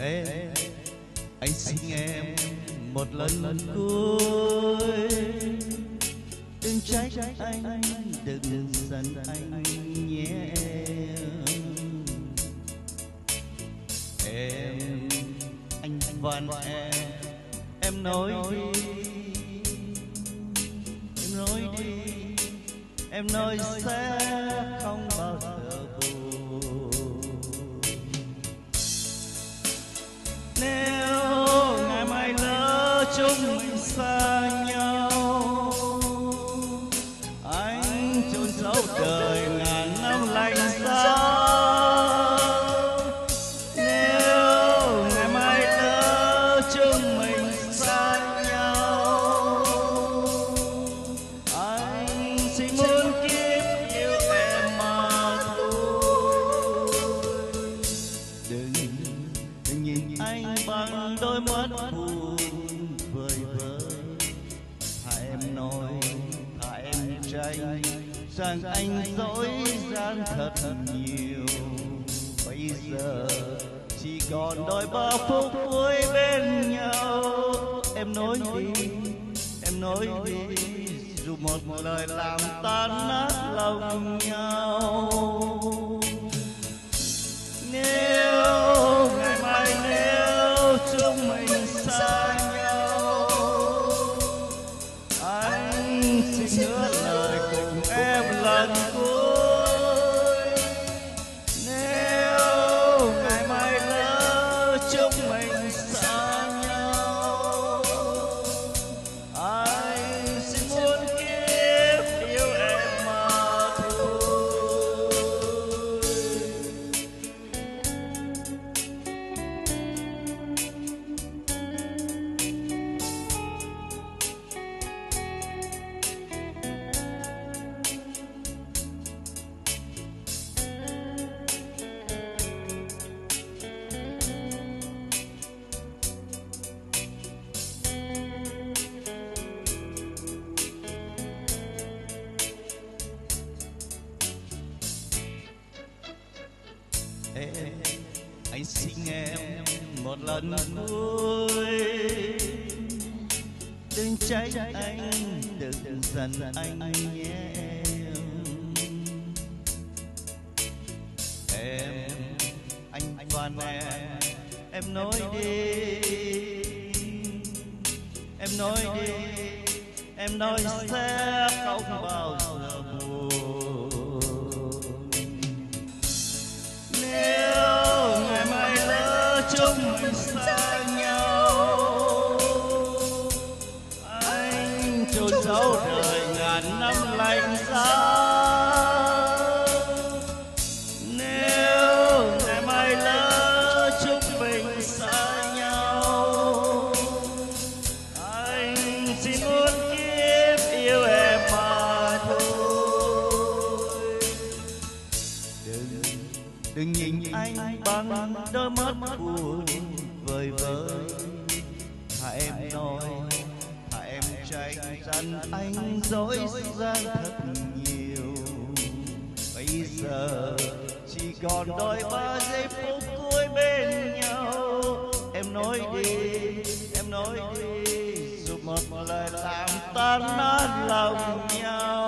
Ê, anh xin em một lần cuối, đừng trách anh, đừng giận anh nhé em. Anh van em nói đi, em nói đi, em nói sẽ không bao giờ buồn. Nếu ngày mai lỡ chúng mình xa nhau, anh chôn giấu đời ngàn năm lạnh giá. Nếu ngày mai lỡ chúng mình xa nhau, anh chỉ muốn kiếp yêu em mà thôi. Đừng nhìn anh bằng đôi mắt buồn vời vợi. Thà em nói, thà em tranh rằng anh dối gian thật nhiều. Bây giờ chỉ còn đôi ba phút cuối bên nhau. Em nói đi, em nói đi, dù một lời làm tan nát lòng nhau. Nếu ngày mai nếu chúng mình xa nhau, anh xin hứa lời cùng em lần cuối. Nếu ngày mai lỡ chúng mình xa nhau, anh xin muốn kiếp yêu em mà thôi. Ê, anh xin em một lần cuối, đừng trách anh, đừng giận anh nhé em. Anh van em nói đi, em nói đi, em nói sẽ không bao giờ buồn. Nếu ngày mai lỡ chúng mình xa nhau, anh chôn giấu đời ngàn năm lạnh giá. Nếu ngày mai lỡ chúng mình xa nhau, anh chỉ muốn kiếp yêu em mà thôi. Đừng nhìn anh bằng đôi mắt buồn vời vợi. Thà em nói, thà em trách rằng anh dối gian thật nhiều. Bây giờ chỉ còn đôi ba giây phút cuối bên nhau. Em nói đi, em nói đi, dù một lời làm tan nát lòng nhau.